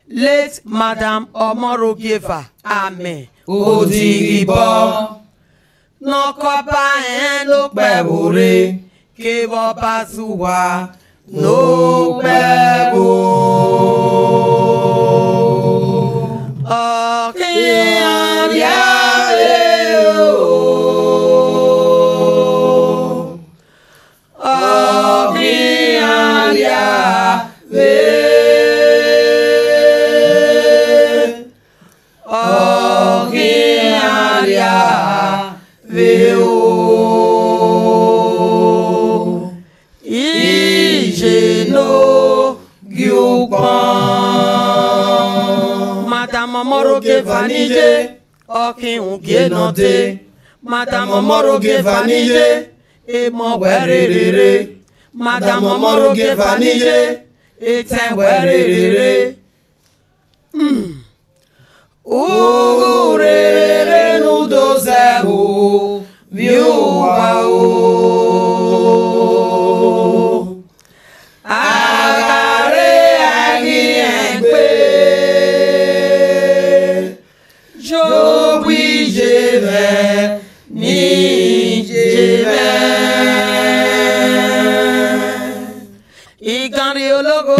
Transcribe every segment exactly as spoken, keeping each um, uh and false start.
Late Madam Omorogieva. Amen. Odigibo. No kopa en no pebore. Kevo pasuwa. No pebo. Oh, Kenya. Madame Omorogieva nije, okin unge note. Madame Omorogieva nije, e mo werere. Madame Omorogieva nije, e te werere. Hmm. Urere no dozeho, viúva o. Agare agi engbe, jogui jeve, ni jeve. Igari ologo.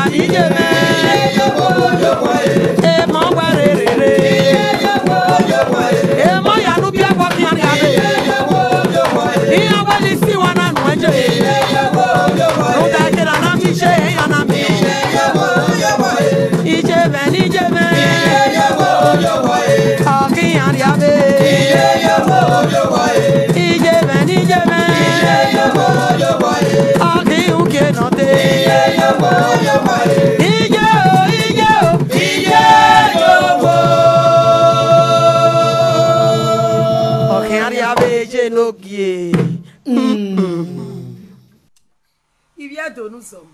ije me e mo were re re e mo ya nu bi akwa ki ani abe i abali si wana nu eje no da je na mi se ya na mi ije me ije me aki ani abe ije me ije me aki uke no te ije o ije o ije yobo aki ani abe je no gie ibi edo nu somo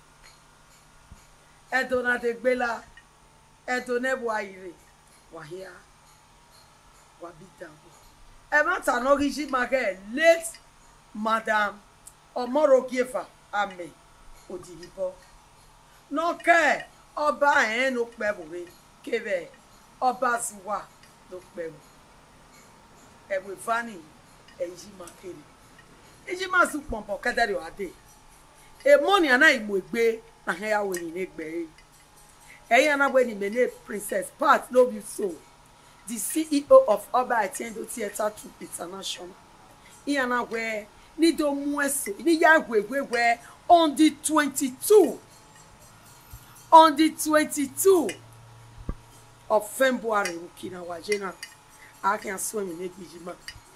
edo na te gbela edo nebo ayire wahia wabita e ma ta no gishi make late madam Omorogiefa ame odibo no ke ọba en no pebore kebe ọba siwa no pebo e we fani e ji makere e ji masu pompo kadari ade e money ana igbo egbe na ha ya we ni egbe e ya na we ni mene princess part love you so the C E O of Oba Atiendo Theatre Troupe International iya na we ni do mu ese ni ya gwegwegwe on the twenty-two on the twenty-two of February ukina wajena akan so mi negijima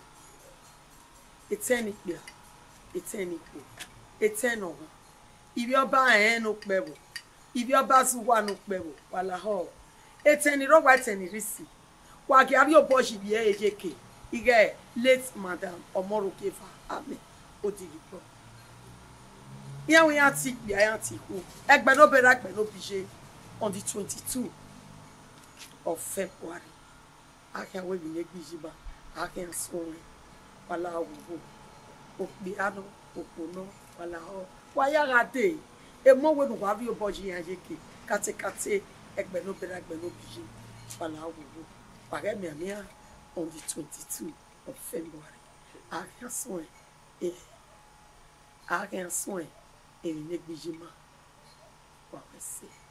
eteni bia eteni ko eteno ibi oba en no pebo ibi oba su wa no pebo wala ho eteni ro wa eteni risi wa ki abi oboshi bi ejeke ige late madam Omorogiefa ame odigipo ya we ati bia ya ti ku egbe no bera egbe no bije on the twenty-two of February akan we bi negbijiba akan so wala wo okbi ano opono wala ho wa ya gade e mo we no wa bi oboshi ya jeke kate kate egbe no bera egbe no bije wala wo pare mi amia on the twenty-two of February akan so e akan so e negbijima wa se